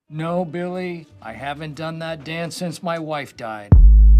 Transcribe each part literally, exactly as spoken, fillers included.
No, Billy, I haven't done that dance since my wife died.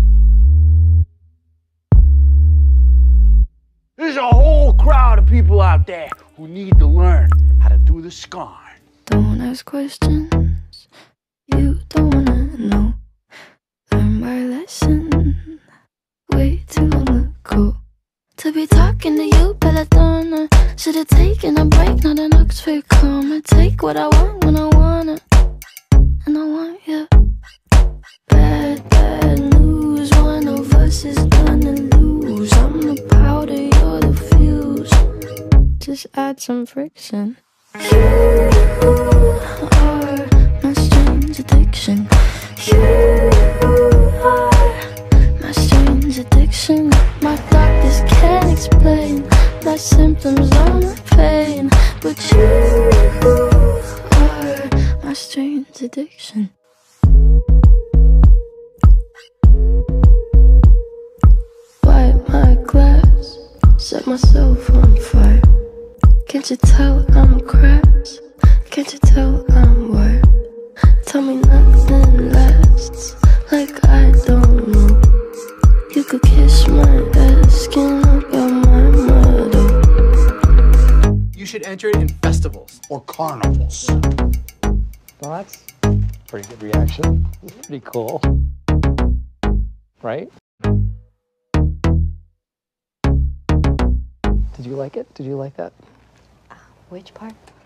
There's a whole crowd of people out there who need to learn how to do the scarn. Don't ask questions you don't wanna know. Learn my lesson way too long ago. To be talking to you, Belladonna. Should've taken a break, not an Oxford comma. Take what I want when I want it, and I want you. Bad, bad news, one of us is gonna lose. I'm the powder, you're the fuse. Just add some friction. You are my strange addiction. You are my strange addiction. My doctors can't explain my symptoms or my pain, but you are my strange addiction. Wipe my glass, set myself on fire. Can't you tell I'm cracked? Can't you tell I'm wired? Tell me nothing lasts, like I don't know. You could kiss my ass, skin up on my motto. You should enter it in festivals. Or carnivals. Well, that's a pretty good reaction. Pretty cool. Right? Did you like it? Did you like that? Which part?